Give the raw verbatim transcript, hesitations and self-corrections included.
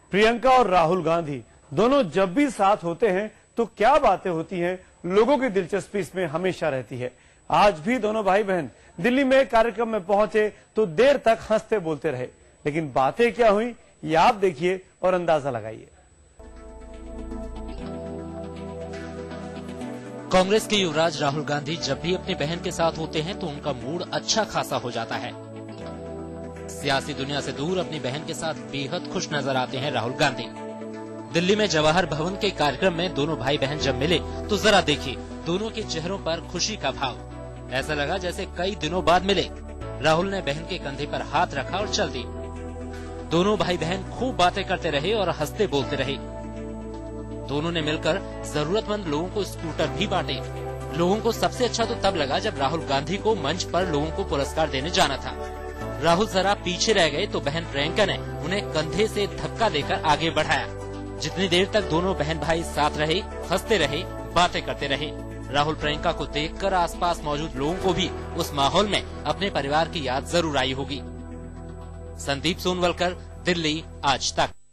प्रियंका और राहुल गांधी दोनों जब भी साथ होते हैं तो क्या बातें होती हैं, लोगों की दिलचस्पी इसमें हमेशा रहती है। आज भी दोनों भाई बहन दिल्ली में कार्यक्रम में पहुंचे तो देर तक हंसते बोलते रहे, लेकिन बातें क्या हुई ये आप देखिए और अंदाजा लगाइए। कांग्रेस के युवराज राहुल गांधी जब भी अपनी बहन के साथ होते हैं तो उनका मूड अच्छा खासा हो जाता है। सियासी दुनिया से दूर अपनी बहन के साथ बेहद खुश नजर आते हैं राहुल गांधी। दिल्ली में जवाहर भवन के कार्यक्रम में दोनों भाई बहन जब मिले तो जरा देखिए दोनों के चेहरों पर खुशी का भाव। ऐसा लगा जैसे कई दिनों बाद मिले। राहुल ने बहन के कंधे पर हाथ रखा और चल दी। दोनों भाई बहन खूब बातें करते रहे और हंसते बोलते रहे। दोनों ने मिलकर जरूरतमंद लोगों को स्कूटर भी बांटे। लोगों को सबसे अच्छा तो तब लगा जब राहुल गांधी को मंच पर लोगों को पुरस्कार देने जाना था। राहुल जरा पीछे रह गए तो बहन प्रियंका ने उन्हें कंधे से धक्का देकर आगे बढ़ाया। जितनी देर तक दोनों बहन भाई साथ रहे, हंसते रहे, बातें करते रहे। राहुल प्रियंका को देखकर आसपास मौजूद लोगों को भी उस माहौल में अपने परिवार की याद जरूर आई होगी। संदीप सोनवलकर, दिल्ली आज तक।